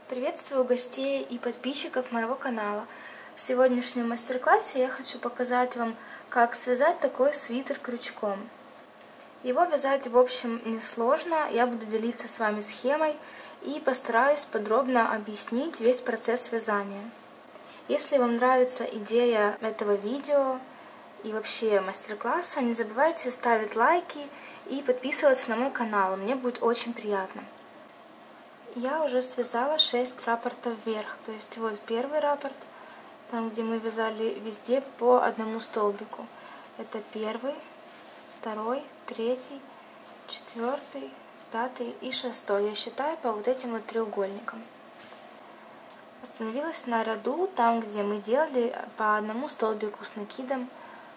Приветствую гостей и подписчиков моего канала. В сегодняшнем мастер-классе я хочу показать вам, как связать такой свитер крючком. Его вязать в общем несложно, я буду делиться с вами схемой и постараюсь подробно объяснить весь процесс вязания. Если вам нравится идея этого видео и вообще мастер-класса, не забывайте ставить лайки и подписываться на мой канал, мне будет очень приятно. Я уже связала 6 раппортов вверх, то есть вот первый раппорт, там где мы вязали везде по одному столбику. Это первый, второй, третий, четвертый, пятый и шестой. Я считаю по вот этим вот треугольникам. Остановилась на ряду, там где мы делали по одному столбику с накидом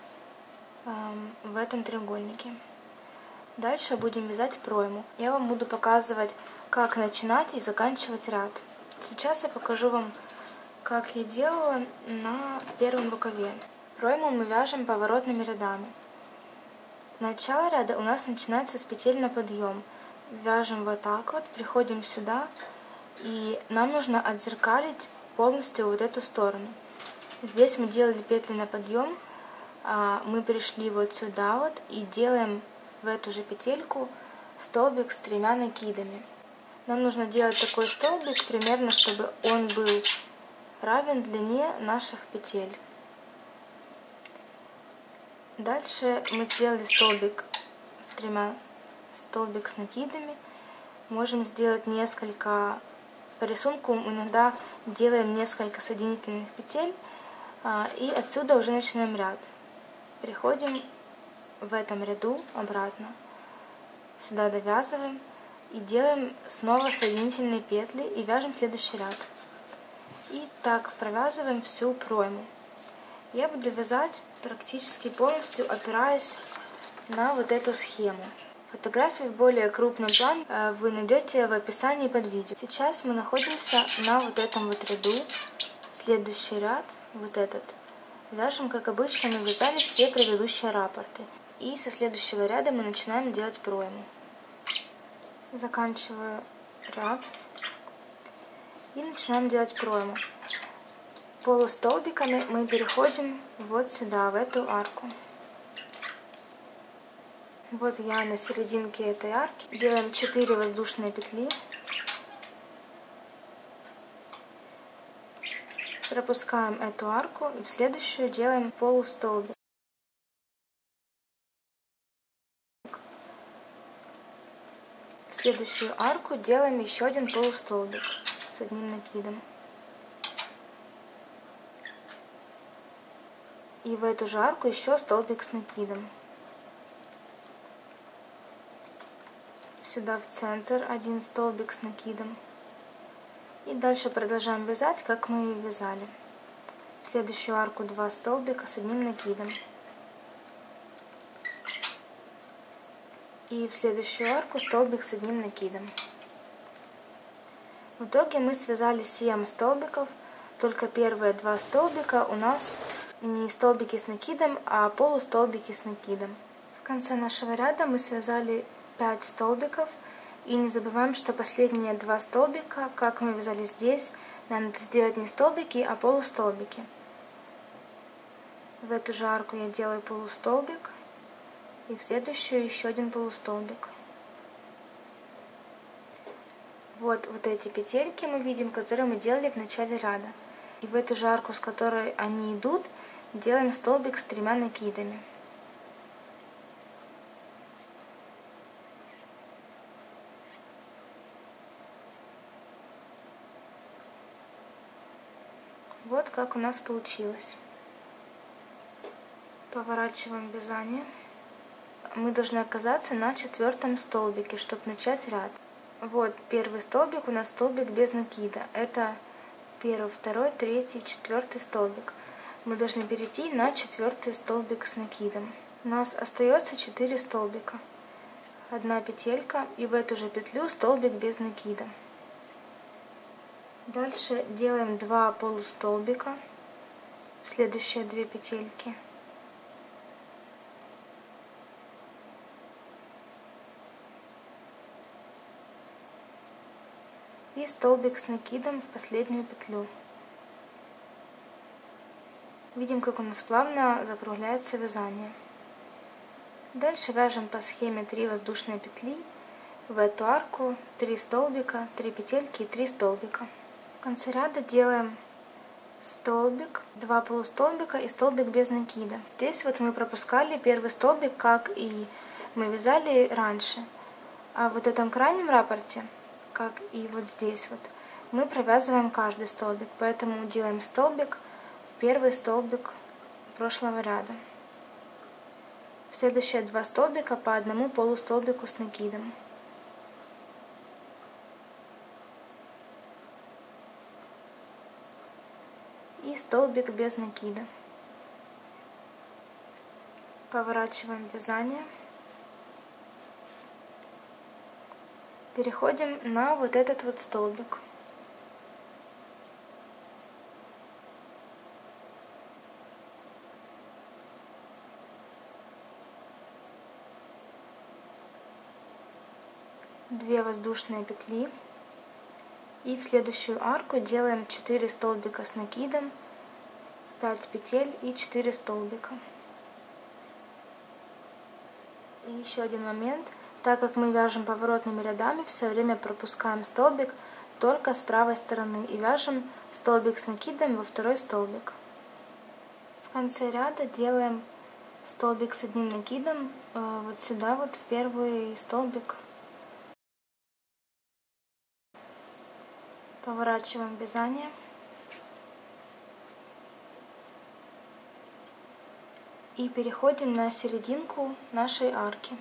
в этом треугольнике. Дальше будем вязать пройму. Я вам буду показывать, как начинать и заканчивать ряд. Сейчас я покажу вам, как я делала на первом рукаве. Пройму мы вяжем поворотными рядами. Начало ряда у нас начинается с петель на подъем. Вяжем вот так вот, приходим сюда, и нам нужно отзеркалить полностью вот эту сторону. Здесь мы делали петли на подъем, мы пришли вот сюда вот и делаем в эту же петельку столбик с 3 накидами. Нам нужно делать такой столбик примерно, чтобы он был равен длине наших петель. Дальше мы сделали столбик с накидами. Можем сделать несколько, по рисунку иногда делаем несколько соединительных петель, и отсюда уже начинаем ряд. Переходим в этом ряду обратно, сюда довязываем и делаем снова соединительные петли и вяжем следующий ряд. И так провязываем всю пройму. Я буду вязать практически полностью, опираясь на вот эту схему. Фотографии в более крупном плане вы найдете в описании под видео. Сейчас мы находимся на вот этом вот ряду. Следующий ряд, вот этот, вяжем, как обычно мы вязали все предыдущие раппорты. И со следующего ряда мы начинаем делать пройму. Заканчиваю ряд и начинаем делать пройму. Полустолбиками мы переходим вот сюда, в эту арку. Вот я на серединке этой арки. Делаем 4 воздушные петли. Пропускаем эту арку и в следующую делаем полустолбик. В следующую арку делаем еще один полустолбик с одним накидом. И в эту же арку еще столбик с накидом. Сюда в центр один столбик с накидом. И дальше продолжаем вязать, как мы и вязали. В следующую арку 2 столбика с одним накидом. И в следующую арку столбик с одним накидом. В итоге мы связали 7 столбиков, только первые 2 столбика у нас не столбики с накидом, а полустолбики с накидом. В конце нашего ряда мы связали 5 столбиков, и не забываем, что последние 2 столбика, как мы вязали здесь, надо сделать не столбики, а полустолбики. В эту же арку я делаю полустолбик. И в следующую еще один полустолбик. Вот эти петельки мы видим, которые мы делали в начале ряда. И в эту же арку, с которой они идут, делаем столбик с 3 накидами. Вот как у нас получилось. Поворачиваем вязание. Мы должны оказаться на 4-м столбике, чтобы начать ряд. Вот первый столбик у нас столбик без накида. Это 1, 2, 3, 4 столбик. Мы должны перейти на 4-й столбик с накидом. У нас остается 4 столбика. 1 петелька и в эту же петлю столбик без накида. Дальше делаем 2 полустолбика. Следующие 2 петельки. и столбик с накидом в последнюю петлю. Видим, как у нас плавно закругляется вязание. Дальше вяжем по схеме 3 воздушные петли в эту арку, 3 столбика, 3 петельки и 3 столбика. В конце ряда делаем столбик, 2 полустолбика и столбик без накида. Здесь вот мы пропускали первый столбик, как и мы вязали раньше. А в этом крайнем раппорте, как и вот здесь вот, мы провязываем каждый столбик, поэтому делаем столбик в первый столбик прошлого ряда. В следующие 2 столбика по одному полустолбику с накидом. И столбик без накида. Поворачиваем вязание. Переходим на вот этот вот столбик. Две воздушные петли. И в следующую арку делаем 4 столбика с накидом, 5 петель и 4 столбика. И еще один момент. Так как мы вяжем поворотными рядами, все время пропускаем столбик только с правой стороны и вяжем столбик с накидом во второй столбик. В конце ряда делаем столбик с одним накидом вот сюда вот в первый столбик. Поворачиваем вязание. И переходим на серединку нашей арки.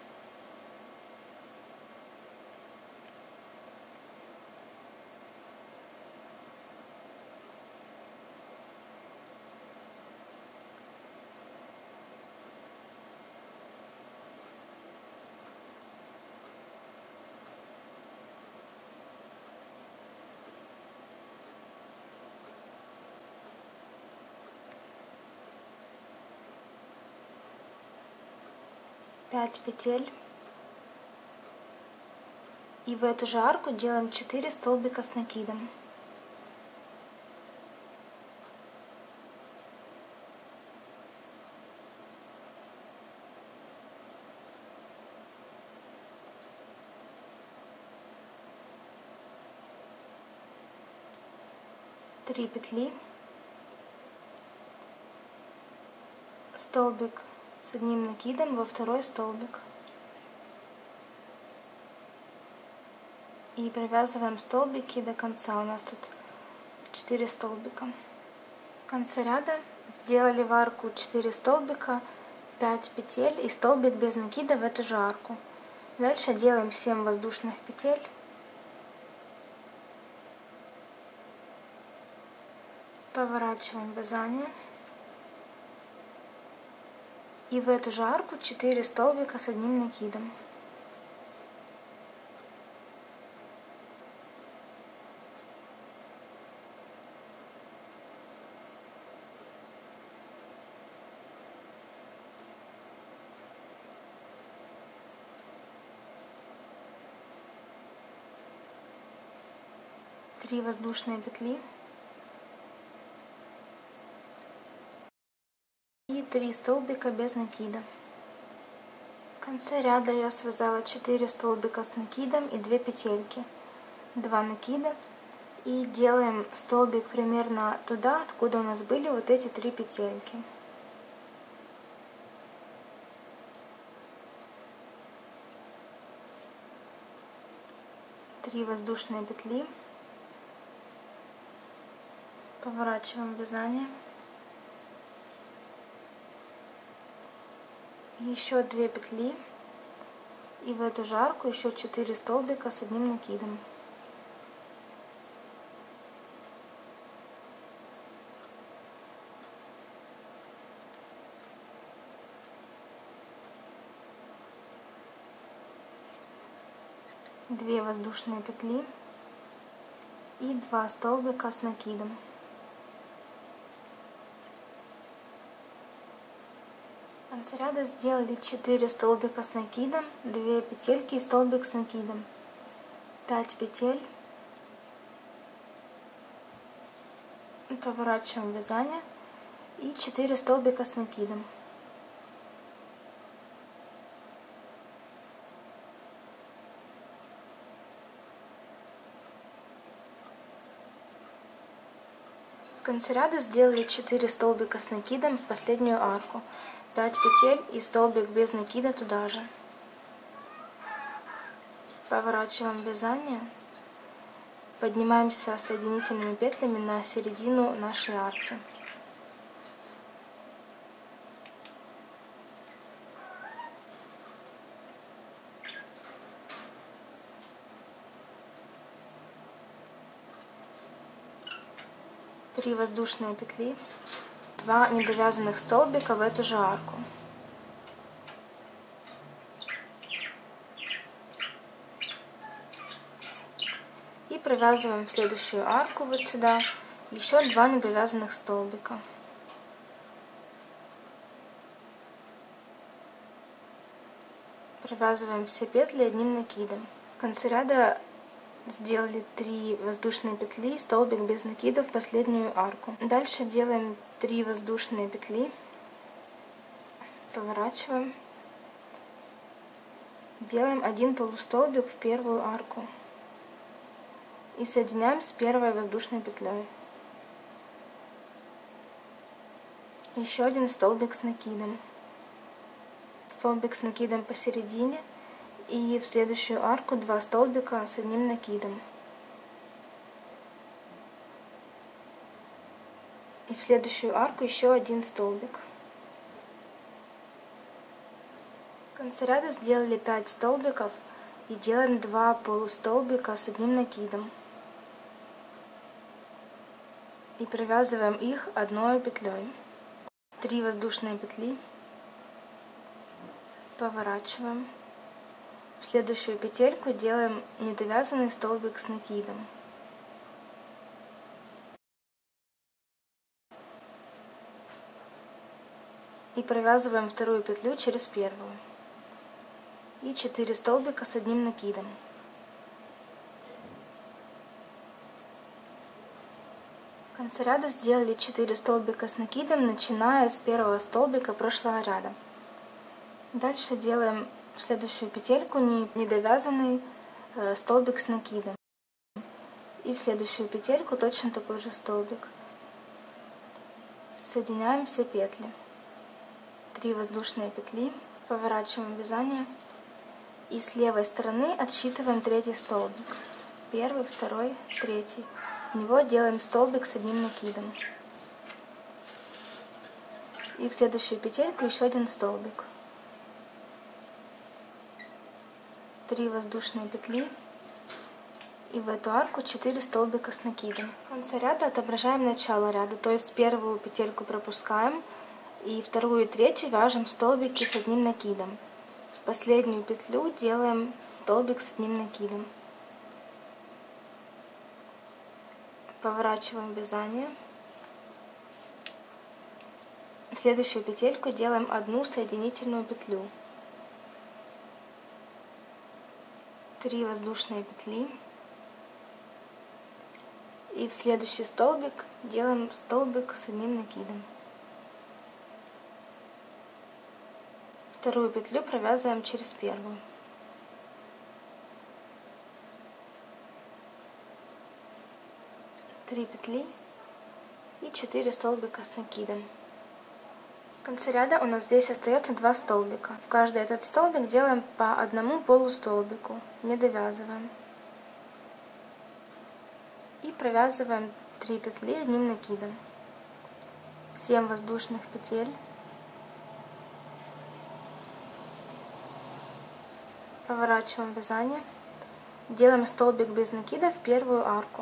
Пять петель. И в эту же арку делаем 4 столбика с накидом. Три петли, столбик с одним накидом во второй столбик. И провязываем столбики до конца. У нас тут 4 столбика. В конце ряда сделали в арку 4 столбика, 5 петель и столбик без накида в эту же арку. Дальше делаем 7 воздушных петель. Поворачиваем вязание. И в эту же арку 4 столбика с одним накидом. Три воздушные петли. И 3 столбика без накида. В конце ряда я связала 4 столбика с накидом и 2 петельки, 2 накида, и делаем столбик примерно туда, откуда у нас были вот эти 3 петельки. Три воздушные петли. Поворачиваем вязание. Еще 2 петли. И в эту же арку еще 4 столбика с одним накидом. Две воздушные петли и 2 столбика с накидом. В конце ряда сделали 4 столбика с накидом, 2 петельки и столбик с накидом, 5 петель Поворачиваем вязание и 4 столбика с накидом. В конце ряда сделали 4 столбика с накидом в последнюю арку, 5 петель и столбик без накида туда же. Поворачиваем вязание, поднимаемся соединительными петлями на середину нашей арки. Три воздушные петли, 2 недовязанных столбика в эту же арку. И провязываем в следующую арку вот сюда еще 2 недовязанных столбика. Провязываем все петли одним накидом. В конце ряда сделали 3 воздушные петли, столбик без накида в последнюю арку. Дальше делаем 3 воздушные петли, поворачиваем, делаем 1 полустолбик в первую арку и соединяем с первой воздушной петлей. Еще 1 столбик с накидом. Столбик с накидом посередине. И в следующую арку 2 столбика с одним накидом. И в следующую арку еще 1 столбик. В конце ряда сделали 5 столбиков и делаем 2 полустолбика с одним накидом. И провязываем их одной петлей. 3 воздушные петли. Поворачиваем. В следующую петельку делаем недовязанный столбик с накидом. И провязываем вторую петлю через первую. И 4 столбика с одним накидом. В конце ряда сделали 4 столбика с накидом, начиная с первого столбика прошлого ряда. Дальше делаем в следующую петельку недовязанный столбик с накидом. И в следующую петельку точно такой же столбик. Соединяем все петли. 3 воздушные петли, поворачиваем вязание и с левой стороны отсчитываем 3-й столбик. 1, 2, 3. В него делаем столбик с одним накидом. И в следующую петельку еще 1 столбик. 3 воздушные петли и в эту арку 4 столбика с накидом. В конце ряда отображаем начало ряда, то есть первую петельку пропускаем и вторую и третью вяжем столбики с одним накидом. В последнюю петлю делаем столбик с одним накидом. Поворачиваем вязание. В следующую петельку делаем 1 соединительную петлю. 3 воздушные петли. И в следующий столбик делаем столбик с одним накидом. Вторую петлю провязываем через первую. Три петли и 4 столбика с накидом. В конце ряда у нас здесь остается 2 столбика. В каждый этот столбик делаем по 1 полустолбику, не довязываем. И провязываем 3 петли одним накидом. 7 воздушных петель. Поворачиваем вязание. Делаем столбик без накида в первую арку.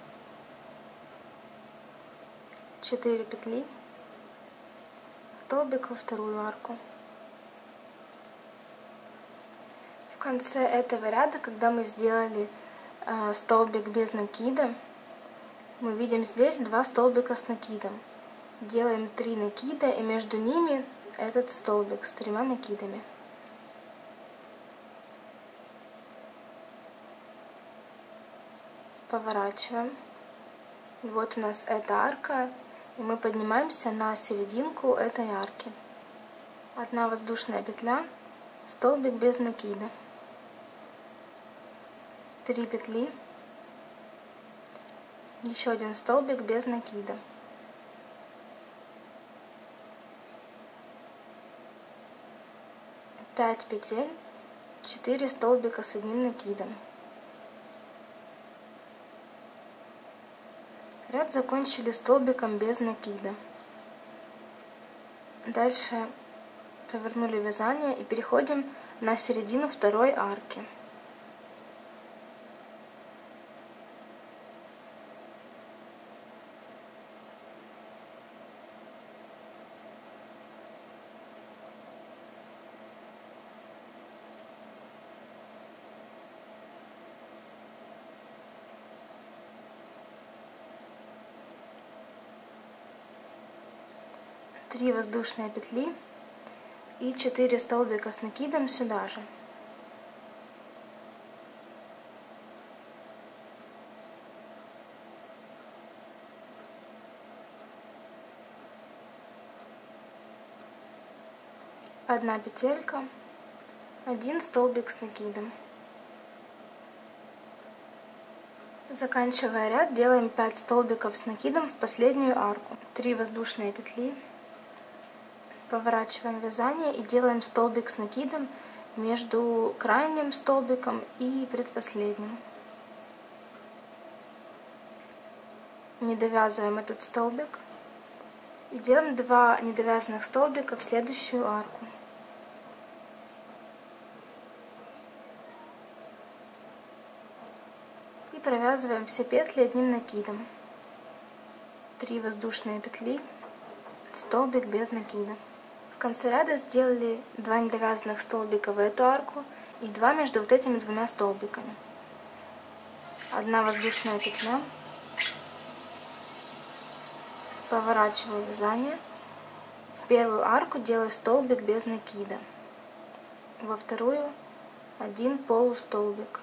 4 петли. Столбик во вторую арку. В конце этого ряда, когда мы сделали столбик без накида, мы видим здесь 2 столбика с накидом. Делаем 3 накида и между ними этот столбик с 3 накидами. Поворачиваем. И вот у нас эта арка, и мы поднимаемся на серединку этой арки. 1 воздушная петля, столбик без накида, 3 петли, еще 1 столбик без накида, 5 петель, 4 столбика с 1 накидом. Ряд закончили столбиком без накида. Дальше повернули вязание и переходим на середину второй арки. Три воздушные петли и 4 столбика с накидом сюда же. Одна петелька, 1 столбик с накидом. Заканчивая ряд, делаем 5 столбиков с накидом в последнюю арку. 3 воздушные петли. Поворачиваем вязание и делаем столбик с накидом между крайним столбиком и предпоследним. Не довязываем этот столбик и делаем 2 недовязанных столбика в следующую арку. И провязываем все петли 1 накидом. 3 воздушные петли, столбик без накида. В конце ряда сделали 2 недовязанных столбика в эту арку и 2 между вот этими 2 столбиками. 1 воздушная петля. Поворачиваю вязание. В первую арку делаю столбик без накида. Во вторую 1 полустолбик.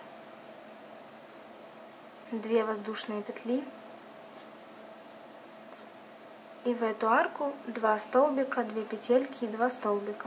2 воздушные петли. И в эту арку 2 столбика, 2 петельки и 2 столбика.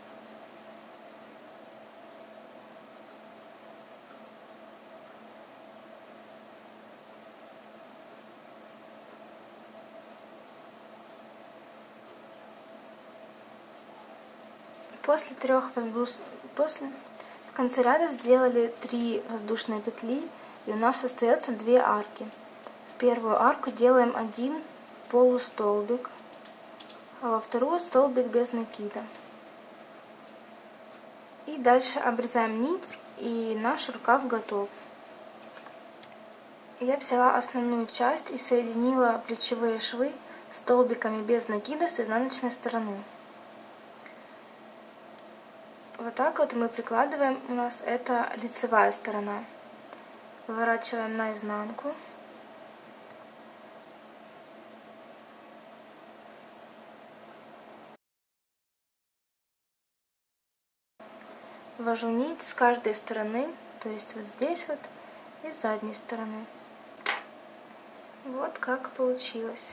В конце ряда сделали 3 воздушные петли, и у нас остается 2 арки. В первую арку делаем 1 полустолбик, а во вторую столбик без накида. И дальше обрезаем нить, и наш рукав готов. Я взяла основную часть и соединила плечевые швы столбиками без накида с изнаночной стороны. Вот так вот мы прикладываем, у нас это лицевая сторона. Выворачиваем наизнанку. Ввожу нить с каждой стороны, то есть вот здесь вот и с задней стороны. Вот как получилось.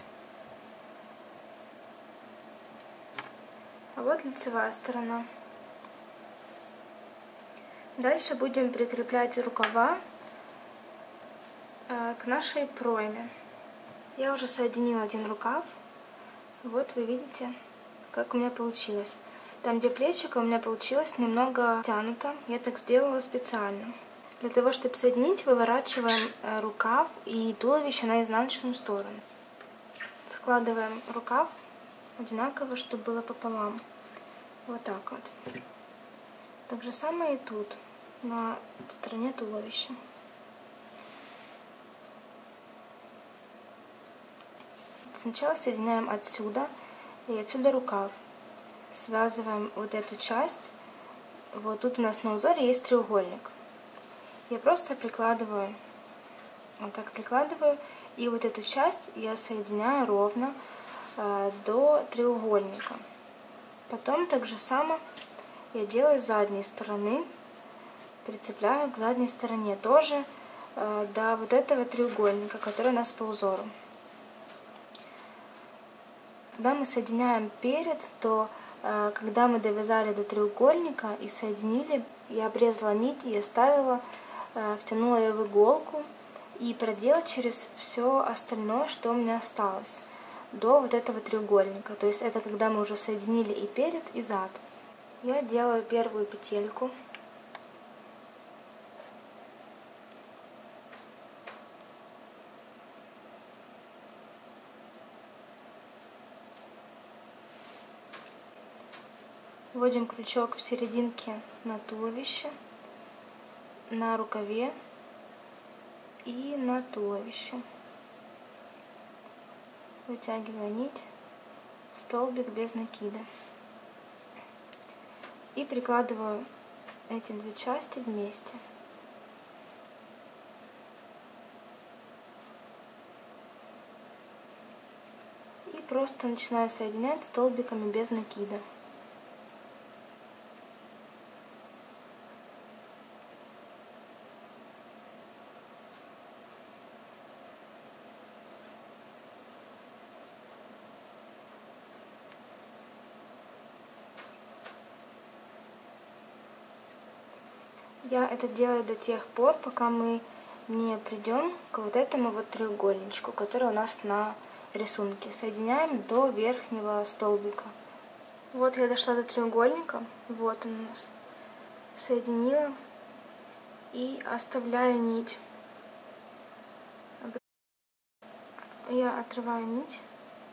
А вот лицевая сторона. Дальше будем прикреплять рукава к нашей пройме. Я уже соединила 1 рукав. Вот вы видите, как у меня получилось. Там, где плечико, у меня получилось немного тянуто. Я так сделала специально. Для того, чтобы соединить, выворачиваем рукав и туловище на изнаночную сторону. Складываем рукав одинаково, чтобы было пополам. Вот так вот. Так же самое и тут, на стороне туловища. Сначала соединяем отсюда и отсюда рукав. Связываем вот эту часть. Вот тут у нас на узоре есть треугольник. Я просто прикладываю, вот так прикладываю, и вот эту часть я соединяю ровно до треугольника. Потом так же само я делаю с задней стороны, прицепляю к задней стороне тоже до вот этого треугольника, который у нас по узору. Когда мы соединяем перед, то когда мы довязали до треугольника и соединили, я обрезала нить и оставила, втянула ее в иголку и проделала через все остальное, что у меня осталось, до вот этого треугольника. То есть это когда мы уже соединили и перед, и зад. Я делаю первую петельку. Вводим крючок в серединке на туловище, на рукаве и на туловище. Вытягиваю нить, столбик без накида. И прикладываю эти две части вместе. И просто начинаю соединять столбиками без накида. Я это делаю до тех пор, пока мы не придем к вот этому вот треугольничку, который у нас на рисунке. Соединяем до верхнего столбика. Вот я дошла до треугольника, вот он у нас. Соединила и оставляю нить. Я отрываю нить.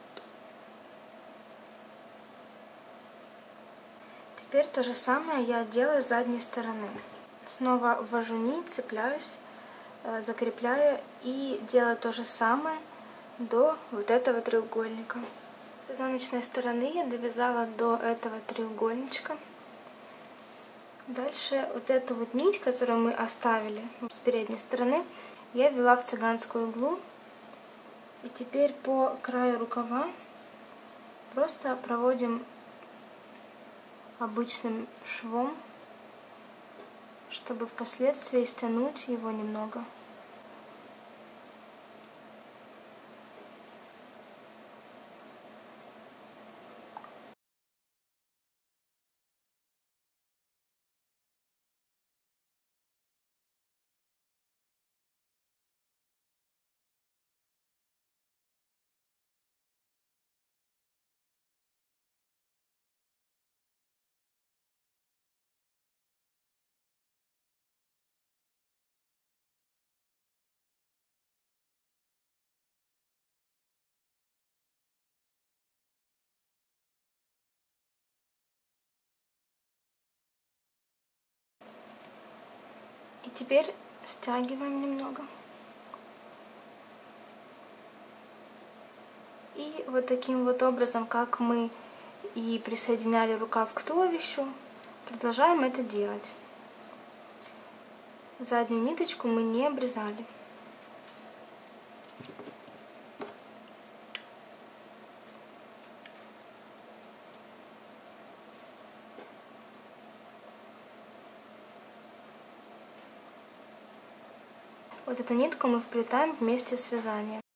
Теперь то же самое я делаю с задней стороны. Снова ввожу нить, цепляюсь, закрепляю и делаю то же самое до вот этого треугольника. С изнаночной стороны я довязала до этого треугольничка. Дальше вот эту вот нить, которую мы оставили с передней стороны, я ввела в цыганскую иглу. И теперь по краю рукава просто проводим обычным швом, чтобы впоследствии стянуть его немного. И теперь стягиваем немного. И вот таким вот образом, как мы и присоединяли рукав к туловищу, продолжаем это делать. Заднюю ниточку мы не обрезали. Вот эту нитку мы вплетаем вместе с вязанием.